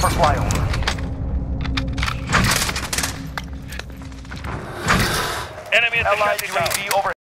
for flyover. Enemy at the Allied shanty town. UAV over.